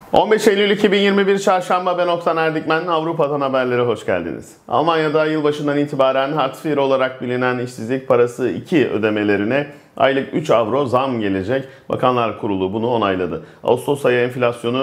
15 Eylül 2021 Çarşamba, ben Oktan Erdikmen. Avrupa'dan haberlere hoş geldiniz. Almanya'da yılbaşından itibaren Hartz IV olarak bilinen işsizlik parası 2 ödemelerine aylık 3 avro zam gelecek. Bakanlar Kurulu bunu onayladı. Ağustos ayı enflasyonu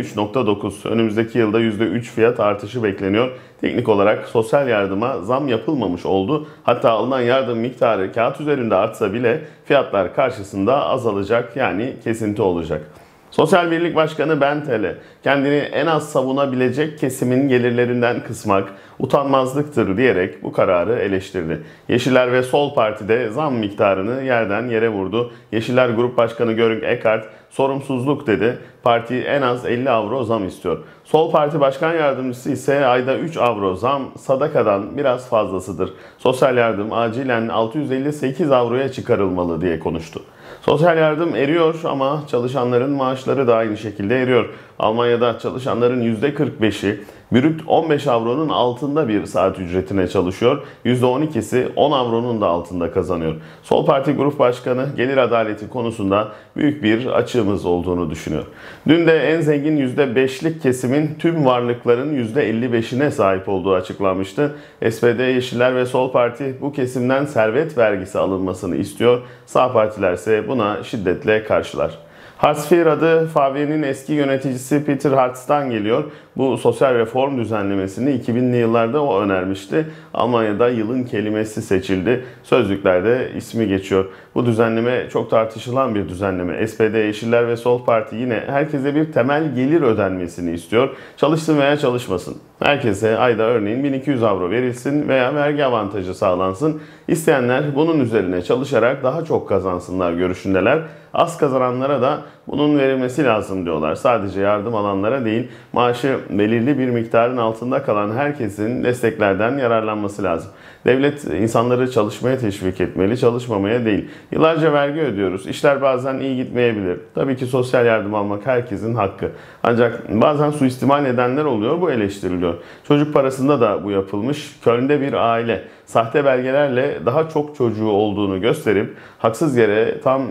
%3.9. Önümüzdeki yılda %3 fiyat artışı bekleniyor. Teknik olarak sosyal yardıma zam yapılmamış oldu. Hatta alınan yardım miktarı kağıt üzerinde artsa bile fiyatlar karşısında azalacak, yani kesinti olacak. Sosyal Birlik Başkanı Bentele, kendini en az savunabilecek kesimin gelirlerinden kısmak utanmazlıktır diyerek bu kararı eleştirdi. Yeşiller ve Sol Parti'de zam miktarını yerden yere vurdu. Yeşiller Grup Başkanı Göring Eckardt sorumsuzluk dedi. Parti en az 50 avro zam istiyor. Sol Parti Başkan Yardımcısı ise ayda 3 avro zam sadakadan biraz fazlasıdır. Sosyal yardım acilen 658 avroya çıkarılmalı diye konuştu. Sosyal yardım eriyor ama çalışanların maaşları da aynı şekilde eriyor. Almanya'da çalışanların %45'i brüt 15 avronun altında bir saat ücretine çalışıyor. %12'si 10 avronun da altında kazanıyor. Sol Parti Grup Başkanı gelir adaleti konusunda büyük bir açığımız olduğunu düşünüyor. Dün de en zengin %5'lik kesimin tüm varlıkların %55'ine sahip olduğu açıklanmıştı. SPD, Yeşiller ve Sol Parti bu kesimden servet vergisi alınmasını istiyor. Sağ partiler ise buna şiddetle karşılar. Hartz IV adı VW'nin eski yöneticisi Peter Hartz'tan geliyor. Bu sosyal reform düzenlemesini 2000'li yıllarda o önermişti. Almanya'da yılın kelimesi seçildi. Sözlüklerde ismi geçiyor. Bu düzenleme çok tartışılan bir düzenleme. SPD, Yeşiller ve Sol Parti yine herkese bir temel gelir ödenmesini istiyor. Çalışsın veya çalışmasın. Herkese ayda örneğin 1200 avro verilsin veya vergi avantajı sağlansın. İsteyenler bunun üzerine çalışarak daha çok kazansınlar görüşündeler. Az kazananlara da bunun verilmesi lazım diyorlar. Sadece yardım alanlara değil, maaşı belirli bir miktarın altında kalan herkesin desteklerden yararlanması lazım. Devlet insanları çalışmaya teşvik etmeli, çalışmamaya değil. Yıllarca vergi ödüyoruz. İşler bazen iyi gitmeyebilir. Tabii ki sosyal yardım almak herkesin hakkı. Ancak bazen suistimal edenler oluyor, bu eleştiriliyor. Çocuk parasında da bu yapılmış. Köln'de bir aile sahte belgelerle daha çok çocuğu olduğunu gösterip haksız yere tam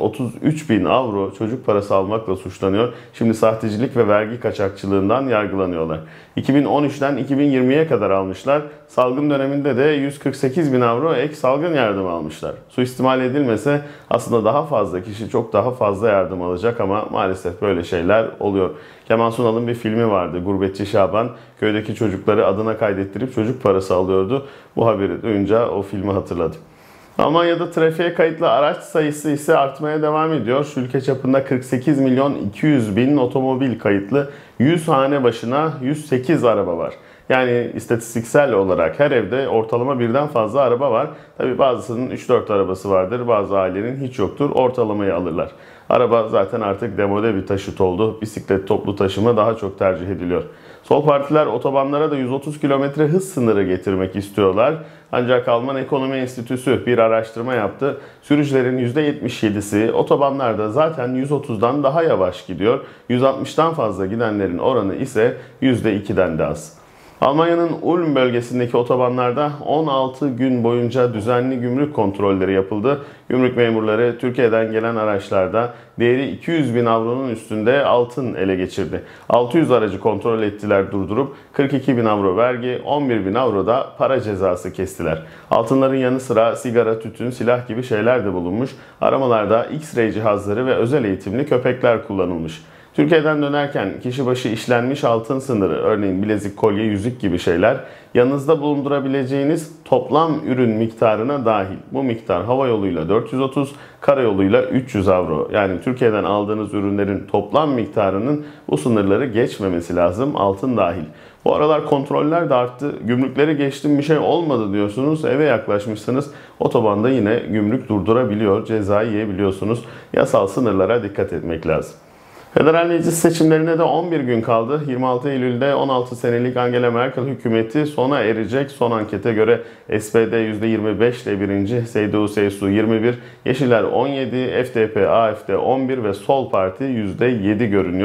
733 bin avro çocuk parası almakla suçlanıyor. Şimdi sahtecilik ve vergi kaçakçılığından yargılanıyorlar. 2013'ten 2020'ye kadar almışlar. Salgın döneminde de 148 bin avro ek salgın yardım almışlar. Suistimal edilmese aslında daha fazla kişi çok daha fazla yardım alacak ama maalesef böyle şeyler oluyor. Kemal Sunal'ın bir filmi vardı, Gurbetçi Şaban. Köydeki çocukları adına kaydettirip çocuk parası alıyordu. Bu haberi duyunca o filmi hatırladım. Almanya'da trafiğe kayıtlı araç sayısı ise artmaya devam ediyor. Şu ülke çapında 48 milyon 200 bin otomobil kayıtlı, 100 hane başına 108 araba var. Yani istatistiksel olarak her evde ortalama birden fazla araba var. Tabi bazısının 3-4 arabası vardır, bazı ailenin hiç yoktur. Ortalamayı alırlar. Araba zaten artık demode bir taşıt oldu. Bisiklet, toplu taşıma daha çok tercih ediliyor. Sol partiler otobanlara da 130 km hız sınırı getirmek istiyorlar. Ancak Alman Ekonomi Enstitüsü bir araştırma yaptı. Sürücülerin %77'si otobanlarda zaten 130'dan daha yavaş gidiyor. 160'tan fazla gidenlerin oranı ise %2'den de az. Almanya'nın Ulm bölgesindeki otobanlarda 16 gün boyunca düzenli gümrük kontrolleri yapıldı. Gümrük memurları Türkiye'den gelen araçlarda değeri 200 bin avronun üstünde altın ele geçirdi. 600 aracı kontrol ettiler, durdurup 42 bin avro vergi, 11 bin avro da para cezası kestiler. Altınların yanı sıra sigara, tütün, silah gibi şeyler de bulunmuş. Aramalarda X-ray cihazları ve özel eğitimli köpekler kullanılmış. Türkiye'den dönerken kişi başı işlenmiş altın sınırı, örneğin bilezik, kolye, yüzük gibi şeyler yanınızda bulundurabileceğiniz toplam ürün miktarına dahil. Bu miktar hava yoluyla 430, karayoluyla 300 avro. Yani Türkiye'den aldığınız ürünlerin toplam miktarının bu sınırları geçmemesi lazım, altın dahil. Bu aralar kontroller de arttı. Gümrükleri geçtim, bir şey olmadı diyorsunuz. Eve yaklaşmışsınız. Otobanda yine gümrük durdurabiliyor. Ceza yiyebiliyorsunuz. Yasal sınırlara dikkat etmek lazım. Federal Meclis seçimlerine de 11 gün kaldı. 26 Eylül'de 16 senelik Angela Merkel hükümeti sona erecek. Son ankete göre SPD %25 ile birinci, CDU-CSU 21, Yeşiller 17, FDP, AfD 11 ve Sol Parti %7 görünüyor.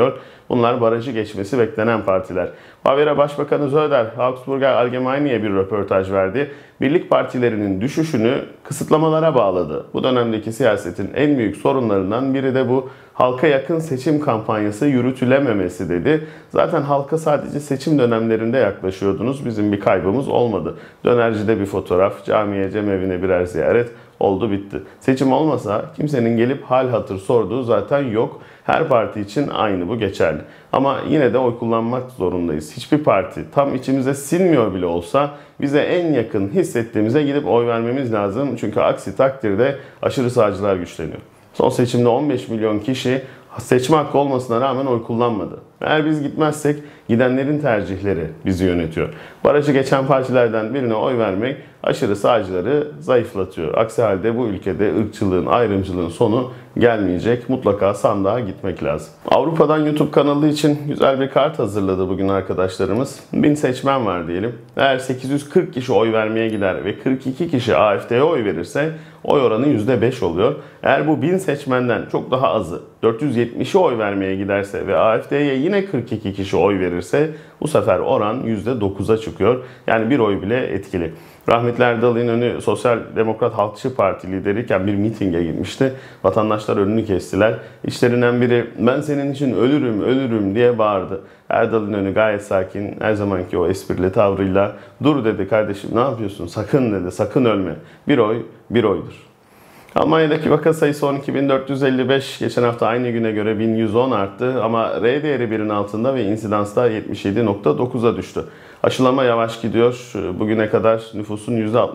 Bunlar barajı geçmesi beklenen partiler. Bavyera Başbakanı Söder, Augsburger Allgemeine'ye bir röportaj verdi. Birlik partilerinin düşüşünü kısıtlamalara bağladı. Bu dönemdeki siyasetin en büyük sorunlarından biri de bu halka yakın seçim kampanyası yürütülememesi dedi. Zaten halka sadece seçim dönemlerinde yaklaşıyordunuz. Bizim bir kaybımız olmadı. Dönercide bir fotoğraf, camiye, cemevine birer ziyaret, oldu bitti. Seçim olmasa kimsenin gelip hal hatır sorduğu zaten yok. Her parti için aynı, bu geçerli. Ama yine de oy kullanmak zorundayız. Hiçbir parti tam içimize sinmiyor bile olsa bize en yakın hissettiğimize gidip oy vermemiz lazım. Çünkü aksi takdirde aşırı sağcılar güçleniyor. Son seçimde 15 milyon kişi seçme hakkı olmasına rağmen oy kullanmadı. Eğer biz gitmezsek gidenlerin tercihleri bizi yönetiyor. Barajı geçen partilerden birine oy vermek aşırı sağcıları zayıflatıyor. Aksi halde bu ülkede ırkçılığın, ayrımcılığın sonu gelmeyecek. Mutlaka sandığa gitmek lazım. Avrupa'dan YouTube kanalı için güzel bir kart hazırladı bugün arkadaşlarımız. 1000 seçmen var diyelim. Eğer 840 kişi oy vermeye gider ve 42 kişi AfD'ye oy verirse oy oranı %5 oluyor. Eğer bu 1000 seçmenden çok daha azı 470'i oy vermeye giderse ve AfD'ye yine 42 kişi oy verirse bu sefer oran %9'a çıkıyor. Yani bir oy bile etkili. Rahmetli Erdal İnönü Sosyal Demokrat Halkçı Parti lideriyken bir mitinge gitmişti. Vatandaşlar önünü kestiler. İçlerinden biri "Ben senin için ölürüm, ölürüm" diye bağırdı. Erdal İnönü gayet sakin, her zamanki o esprili tavrıyla "Dur" dedi, "kardeşim ne yapıyorsun? Sakın" dedi, "sakın ölme. Bir oy, bir oydur." Almanya'daki vaka sayısı 12.455, geçen hafta aynı güne göre 1110 arttı ama R değeri 1'in altında ve insidans da 77.9'a düştü. Aşılama yavaş gidiyor. Bugüne kadar nüfusun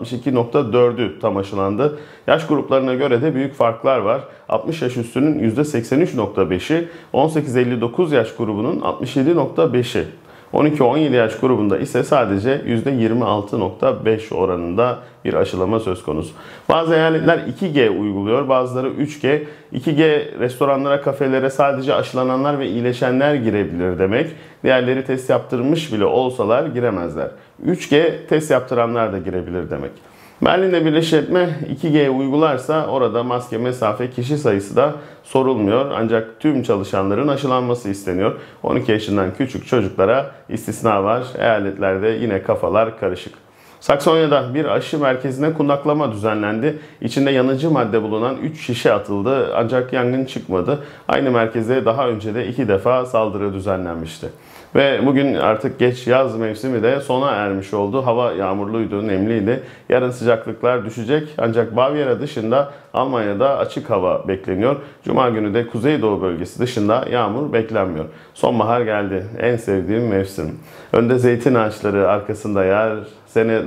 %62.4'ü tam aşılandı. Yaş gruplarına göre de büyük farklar var. 60 yaş üstünün %83.5'i, 18-59 yaş grubunun 67.5'i. 12-17 yaş grubunda ise sadece %26.5 oranında bir aşılama söz konusu. Bazı eyaletler 2G uyguluyor, bazıları 3G. 2G restoranlara, kafelere sadece aşılananlar ve iyileşenler girebilir demek. Diğerleri test yaptırmış bile olsalar giremezler. 3G test yaptıranlar da girebilir demek. Berlin'de bir işletme 2G uygularsa orada maske, mesafe, kişi sayısı da sorulmuyor. Ancak tüm çalışanların aşılanması isteniyor. 12 yaşından küçük çocuklara istisna var. Eyaletlerde yine kafalar karışık. Saksonya'da bir aşı merkezine kundaklama düzenlendi. İçinde yanıcı madde bulunan 3 şişe atıldı ancak yangın çıkmadı. Aynı merkeze daha önce de 2 defa saldırı düzenlenmişti. Ve bugün artık geç yaz mevsimi de sona ermiş oldu. Hava yağmurluydu, nemliydi. Yarın sıcaklıklar düşecek ancak Bavyera dışında Almanya'da açık hava bekleniyor. Cuma günü de Kuzeydoğu bölgesi dışında yağmur beklenmiyor. Sonbahar geldi. En sevdiğim mevsim. Önde zeytin ağaçları, arkasında yar. Sene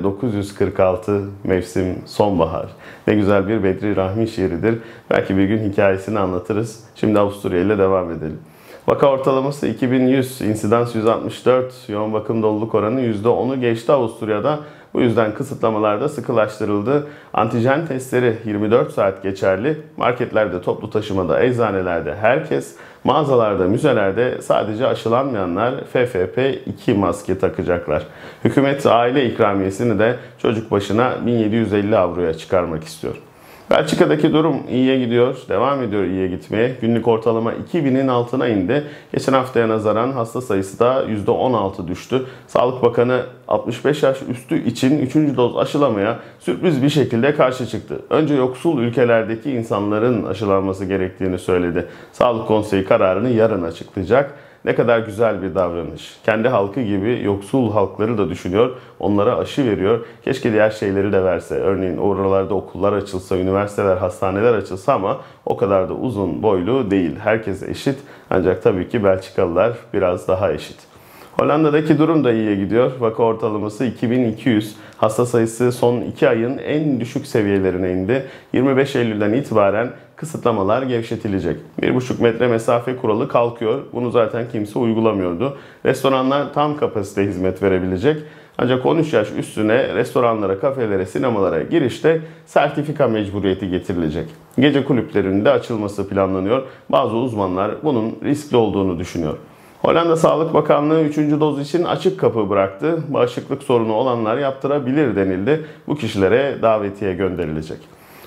946, mevsim sonbahar. Ne güzel bir Bedri Rahmi şiiridir. Belki bir gün hikayesini anlatırız. Şimdi Avusturya ile devam edelim. Vaka ortalaması 2100, insidans 164, yoğun bakım doluluk oranı %10'u geçti Avusturya'da. Bu yüzden kısıtlamalar da sıkılaştırıldı. Antijen testleri 24 saat geçerli. Marketlerde, toplu taşımada, eczanelerde herkes, mağazalarda, müzelerde sadece aşılanmayanlar FFP2 maske takacaklar. Hükümet aile ikramiyesini de çocuk başına 1750 avroya çıkarmak istiyor. Belçika'daki durum iyiye gidiyor, devam ediyor iyiye gitmeye. Günlük ortalama 2000'in altına indi. Geçen haftaya nazaran hasta sayısı da %16 düştü. Sağlık Bakanı 65 yaş üstü için 3. doz aşılamaya sürpriz bir şekilde karşı çıktı. Önce yoksul ülkelerdeki insanların aşılanması gerektiğini söyledi. Sağlık Konseyi kararını yarın açıklayacak. Ne kadar güzel bir davranış. Kendi halkı gibi yoksul halkları da düşünüyor. Onlara aşı veriyor. Keşke diğer şeyleri de verse. Örneğin oralarda okullar açılsa, üniversiteler, hastaneler açılsa ama o kadar da uzun boylu değil. Herkes eşit. Ancak tabii ki Belçikalılar biraz daha eşit. Hollanda'daki durum da iyiye gidiyor. Vaka ortalaması 2200. Hasta sayısı son 2 ayın en düşük seviyelerine indi. 25 Eylül'den itibaren kısıtlamalar gevşetilecek. 1,5 metre mesafe kuralı kalkıyor. Bunu zaten kimse uygulamıyordu. Restoranlar tam kapasite hizmet verebilecek. Ancak 13 yaş üstüne restoranlara, kafelere, sinemalara girişte sertifika mecburiyeti getirilecek. Gece kulüplerinin de açılması planlanıyor. Bazı uzmanlar bunun riskli olduğunu düşünüyor. Hollanda Sağlık Bakanlığı 3. doz için açık kapı bıraktı. Bağışıklık sorunu olanlar yaptırabilir denildi. Bu kişilere davetiye gönderilecek.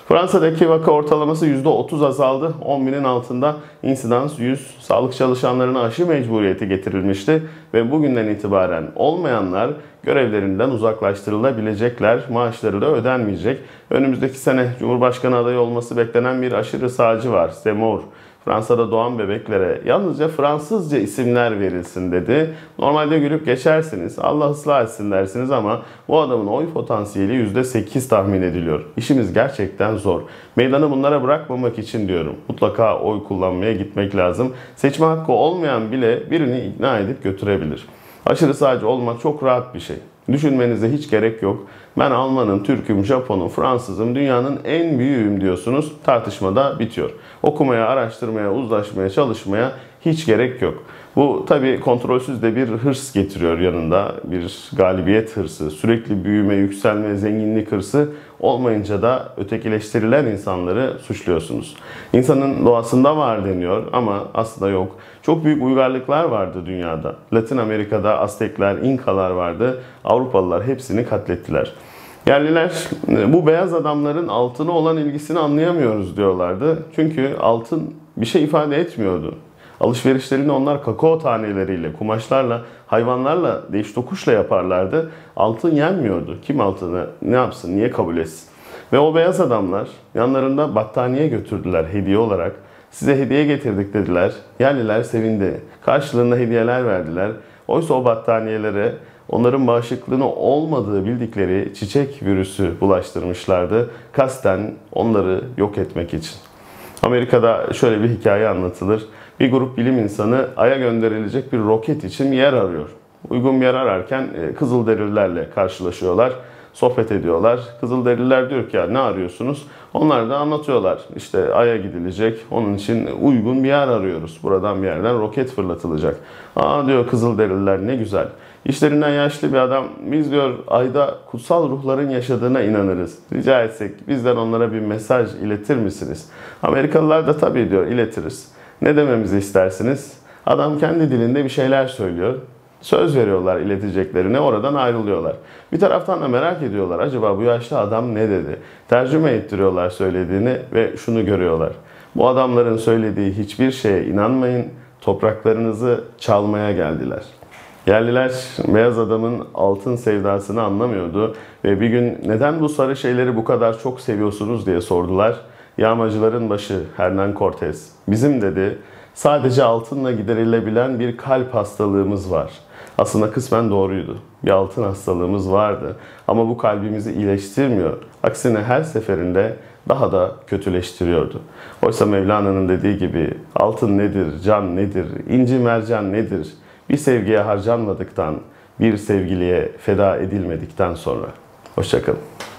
Fransa'daki vaka ortalaması %30 azaldı. 10.000'in altında insidans 100. Sağlık çalışanlarına aşı mecburiyeti getirilmişti ve bugünden itibaren olmayanlar görevlerinden uzaklaştırılabilecekler. Maaşları da ödenmeyecek. Önümüzdeki sene Cumhurbaşkanı adayı olması beklenen bir aşırı sağcı var, Zemmour. Fransa'da doğan bebeklere yalnızca Fransızca isimler verilsin dedi. Normalde gülüp geçersiniz, Allah ıslah etsin dersiniz ama bu adamın oy potansiyeli %8 tahmin ediliyor. İşimiz gerçekten zor. Meydanı bunlara bırakmamak için diyorum. Mutlaka oy kullanmaya gitmek lazım. Seçme hakkı olmayan bile birini ikna edip götürebilir. Aşırı sağcı olmak çok rahat bir şey. Düşünmenize hiç gerek yok. Ben Almanım, Türk'üm, Japon'um, Fransızım, dünyanın en büyüğüm diyorsunuz. Tartışmada bitiyor. Okumaya, araştırmaya, uzlaşmaya, çalışmaya hiç gerek yok. Bu tabii kontrolsüz de bir hırs getiriyor yanında. Bir galibiyet hırsı, sürekli büyüme, yükselme, zenginlik hırsı olmayınca da ötekileştirilen insanları suçluyorsunuz. İnsanın doğasında var deniyor ama aslında yok. Çok büyük uygarlıklar vardı dünyada. Latin Amerika'da Aztekler, İnkalar vardı. Avrupalılar hepsini katlettiler. Yerliler bu beyaz adamların altına olan ilgisini anlayamıyoruz diyorlardı. Çünkü altın bir şey ifade etmiyordu. Alışverişlerini onlar kakao taneleriyle, kumaşlarla, hayvanlarla, değiş tokuşla yaparlardı. Altın yenmiyordu. Kim altını ne yapsın, niye kabul etsin? Ve o beyaz adamlar yanlarında battaniye götürdüler hediye olarak. Size hediye getirdik dediler. Yerliler sevindi. Karşılığında hediyeler verdiler. Oysa o battaniyelere onların bağışıklığını olmadığı bildikleri çiçek virüsü bulaştırmışlardı. Kasten onları yok etmek için. Amerika'da şöyle bir hikaye anlatılır. Bir grup bilim insanı Ay'a gönderilecek bir roket için yer arıyor. Uygun bir yer ararken Kızılderililerle karşılaşıyorlar. Sohbet ediyorlar. Kızılderililer diyor ki ya ne arıyorsunuz? Onlar da anlatıyorlar. İşte Ay'a gidilecek. Onun için uygun bir yer arıyoruz. Buradan bir yerden roket fırlatılacak. Aa diyor Kızılderililer ne güzel. İşlerinden yaşlı bir adam biz diyor Ay'da kutsal ruhların yaşadığına inanırız. Rica etsek bizden onlara bir mesaj iletir misiniz? Amerikalılar da tabii diyor iletiriz. Ne dememizi istersiniz? Adam kendi dilinde bir şeyler söylüyor. Söz veriyorlar ileteceklerine, oradan ayrılıyorlar. Bir taraftan da merak ediyorlar. Acaba bu yaşlı adam ne dedi? Tercüme ettiriyorlar söylediğini ve şunu görüyorlar. Bu adamların söylediği hiçbir şeye inanmayın. Topraklarınızı çalmaya geldiler. Yerliler beyaz adamın altın sevdasını anlamıyordu ve bir gün neden bu sarı şeyleri bu kadar çok seviyorsunuz diye sordular. Yağmacıların başı Hernán Cortés bizim dedi sadece altınla giderilebilen bir kalp hastalığımız var. Aslında kısmen doğruydu. Bir altın hastalığımız vardı ama bu kalbimizi iyileştirmiyor. Aksine her seferinde daha da kötüleştiriyordu. Oysa Mevlana'nın dediği gibi altın nedir, can nedir, inci mercan nedir? Bir sevgiye harcanmadıktan, bir sevgiliye feda edilmedikten sonra. Hoşça kalın.